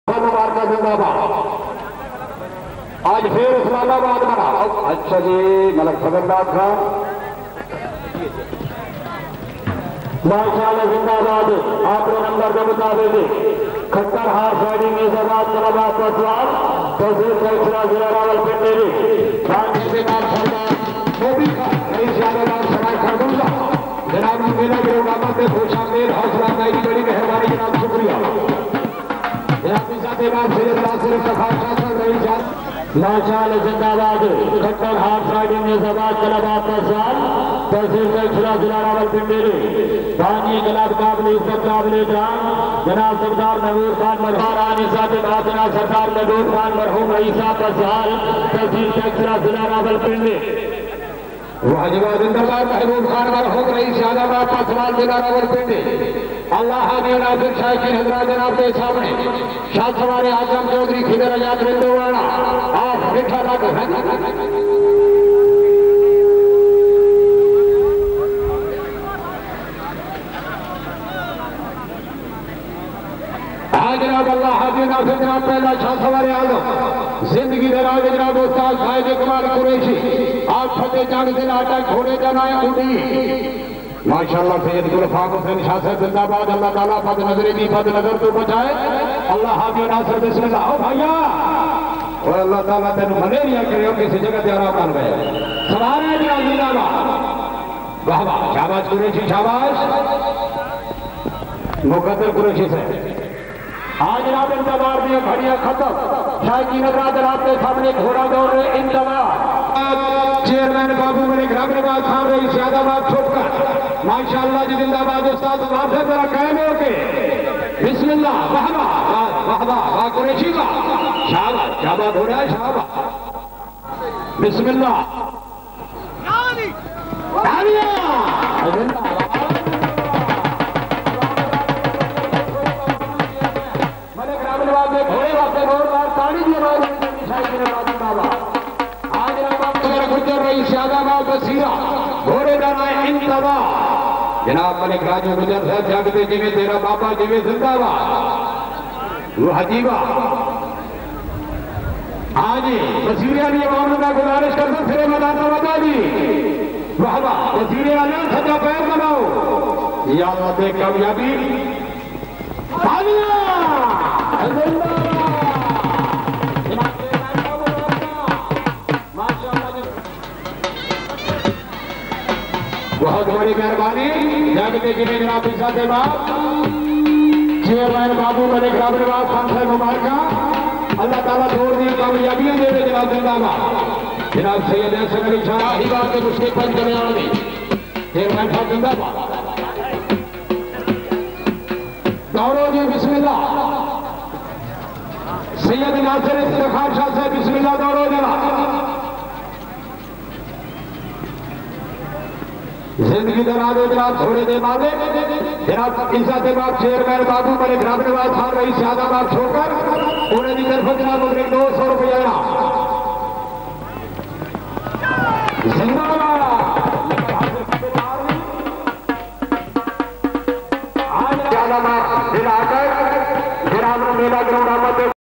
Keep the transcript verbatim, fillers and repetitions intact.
مبارکہ زندہ باد. آج پھر اسلام آباد بنا. اچھا جی ملک فضل اللہ خان ماشاءاللہ زندہ باد. آپ نے نمبر کے مطابق کھٹر ہار سائڈنگ نظامات طلبات کا سوال تحصیل سلسلہ ضلع راولپنڈی خان کے نام سردار وہ بھی رئیس یادگار سرائے خردوزہ جناب میلا گروہ آمد میں خوش آمدید حوصلہ افزائی کی بڑی مہربانی جناب شکریہ. جناب ذات امام سید ناصر افتخار شاہ صاحب رئیس یاد ماشاءاللہ زندہ باد. کھٹر ہار سائڈنگ نظامات طلبات کا سوال تحصیل سلسلہ ضلع راولپنڈی بانی انقلاب قابل عزت قابل احترام جناب سردار محمود خان مرحوم رانی صاحب باطنہ سردار محمود خان مرحوم رئیس صاحب کا سوال تحصیل سلسلہ ضلع راولپنڈی. واجبہ زندہ باد محمود خان مرحوم رئیس یادگار کا سوال ضلع راولپنڈی. اللہ حاضر ناظر شائقین حضرات جناب کے سامنے شاہ سوار اعظم چودھری خضر آزاد رندوانہ آپ مٹھا لاکھ جناب اللہ حاضر ناظر جناب پہلا شاہ سوار اعظم زندگی دراز جناب استاد صاحب کمال قریشی آپ فتح جان سے ناٹک گھوڑے جنائے اڑی ماشاءاللہ سید گلفاق حسین شاہ صاحب زندہ باد. اللہ تعالیٰ پد نظر دی پد نظر تو بچائے. اللہ حاضر ناصر بسم اللہ. او بھائیا اور اللہ تعالیٰ تینو ملیریا کرے ہو کسی جگہ تیارا کر گئے سوارے جناب زندہ باد. واہ واہ شاباش قریشی شاباش مقدر قریشی سے آج جناب انتظار دیا گھڑیاں ختم. شائقین حضرات جناب کے سامنے گھوڑا دور رہے انتظار. چیئرمین بابو ملک رب نواز خان رئیس یادگار چھوٹ کر ماشاءاللہ جی زندہ باد. استاد صاحب سے ذرا قائم ہو کے بسم اللہ. واہ واہ واہ واہ واہ قریشی کا شاباش کیا بات ہو رہا ہے شاباش بسم اللہ. ملک رب نواز نے گھوڑے واسطے گھوڑ بار تاڑی دی آواز رئیس یادگار بصیرہ گھوڑے جنائے انتبا جناب ملک راجو گجر صاحب جاگتے جی میں تیرا بابا جی میں زندہ باد. وہ حجیبہ آجی بصیرہ نے عوام میں گزارش کر سکتے پھرے مدانہ بتا دی. واہ واہ بصیرہ نے سجا پیر بناؤ یا اللہ دے کامیابی تالیاں زندہ بہت بڑی مہربانی جاگتے جی میں جناب عزت امام چیئرمین بابو ملک رب نواز خان صاحب مبارکہ اللہ تعالیٰ چھوڑ دی کامیابیاں دے دے جناب زندہ باد. جناب سید حسن علی شاہ ہی بات کے مشکل پنج کرنے آنے چیئرمین صاحب زندہ باد. دورو جی بسم اللہ. سید ناصر افتخار شاہ صاحب بسم اللہ دورو جناب. زندگی دراز جناب تھوڑے دے مانے جناب عزت امام چیئرمین بابو ملک رب نواز خان رئیس یادگار چھوڑ کر انہیں دی طرف جناب دو سو روپیہ